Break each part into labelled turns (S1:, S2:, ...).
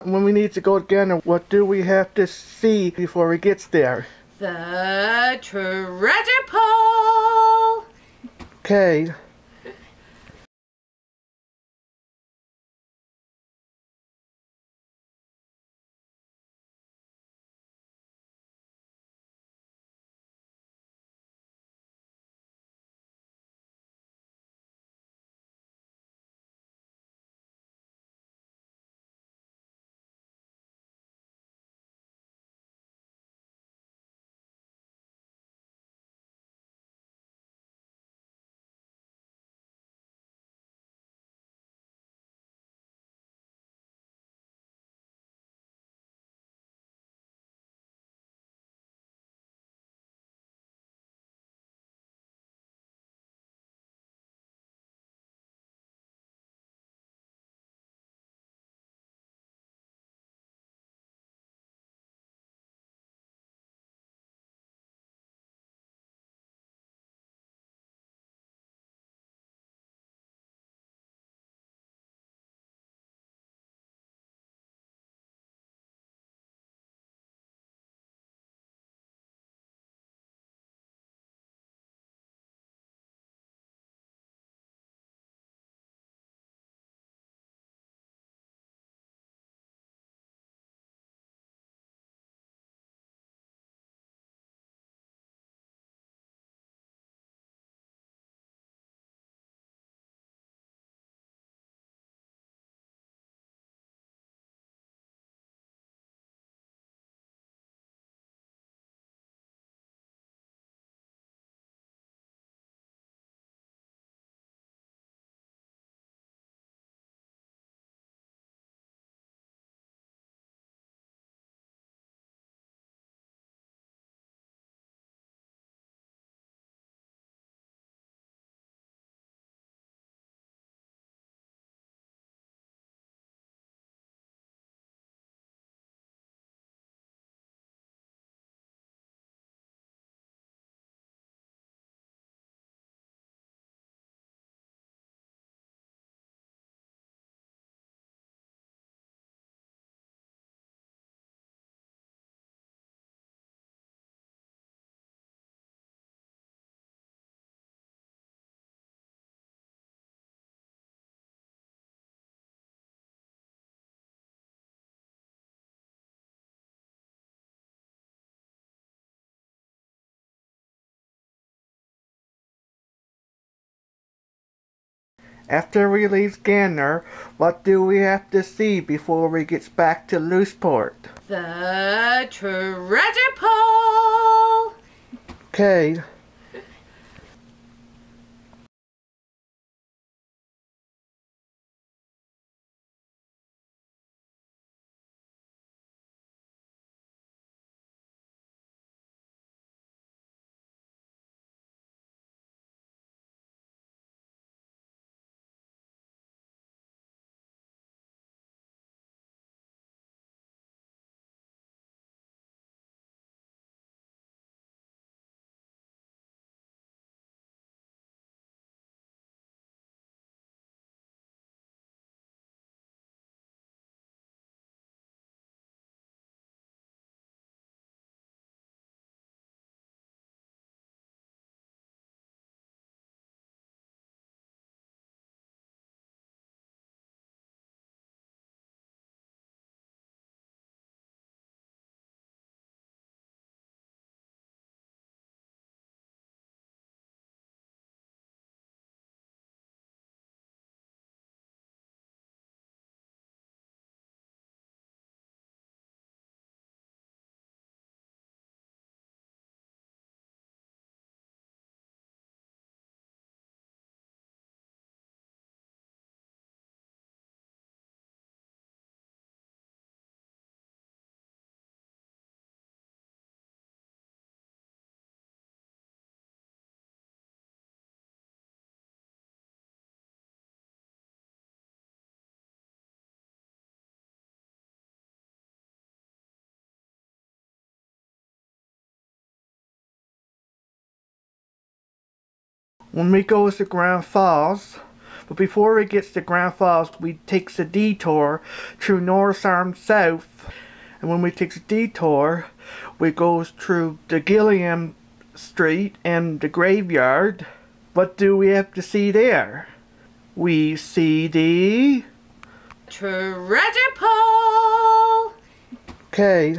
S1: when we need to go to gander, what do we have to see before we get there?
S2: The treasure pole!
S1: Okay. After we leave gander, what do we have to see before we get back to Lewisporte?
S2: The treasure pole!
S1: Okay. When we go to Grand Falls, But before we get to Grand Falls, we takes a detour through Norris Arm South. And when we takes a detour, we goes through the Gilliam Street and the graveyard. What do we have to see there? We see the
S2: treasure pole.
S1: Okay.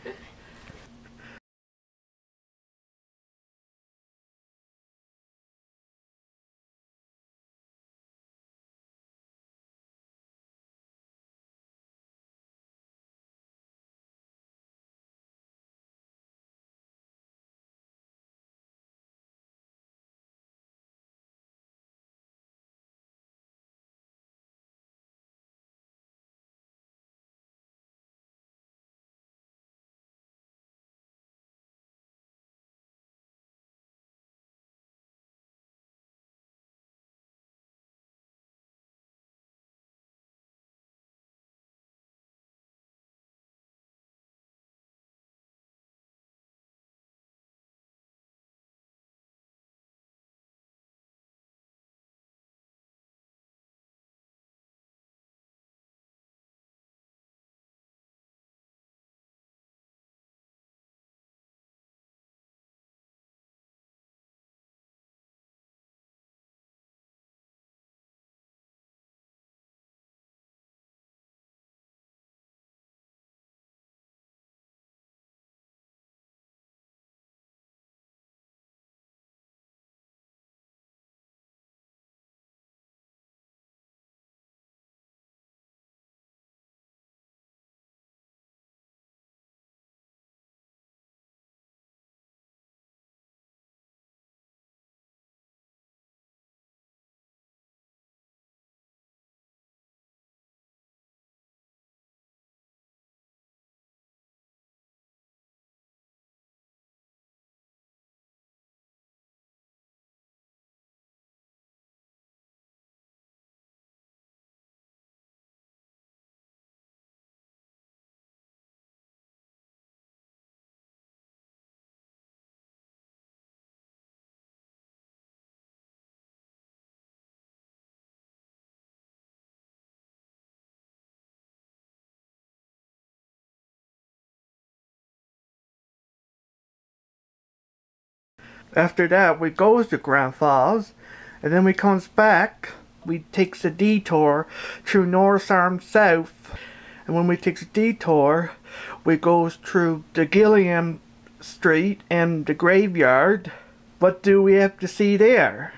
S1: After that, we goes to Grand Falls, and then we comes back. We takes a detour through Norris Arm South, and when we takes a detour, we goes through the Gilliam Street and the graveyard. What do we have to see there?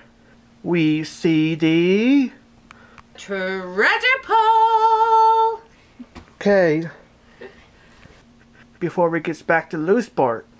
S1: We see the
S2: treasure pole.
S1: Okay. Before we get back to Lewisporte.